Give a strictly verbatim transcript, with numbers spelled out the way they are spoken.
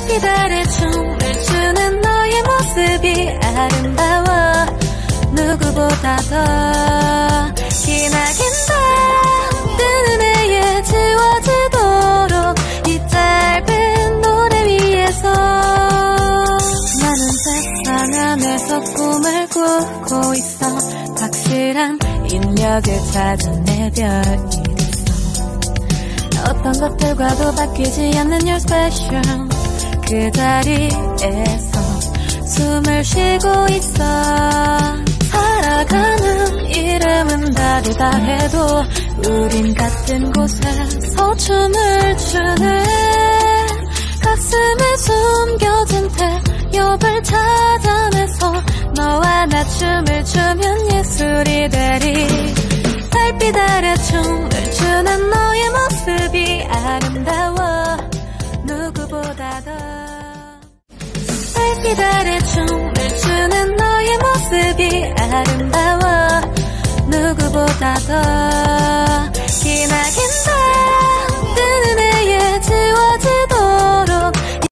달빛 아래 춤을 추는 너의 모습이 아름다워. 누구보다 더 기나긴 밤 뜨는 해에 지워지도록 이 짧은 노래 위에서 나는 세상 안에서 꿈을 꾸고 있어. 확실한 인력을 찾은 내 별이 됐어. 어떤 것들과도 바뀌지 않는 your special. 그 자리에서 숨을 쉬고 있어. 살아가는 이름은 다르다 해도 우린 같은 곳에서 춤을 추네. 가슴에 숨겨진 태엽을 찾아내서 너와 나 춤을 추면 예술이 되리. 달빛 아래 춤을 추는 너의 모습이 아름다워. 누구보다 더 달빛 아래 춤을 추는 너의 모습이 아름다워. 누구보다 더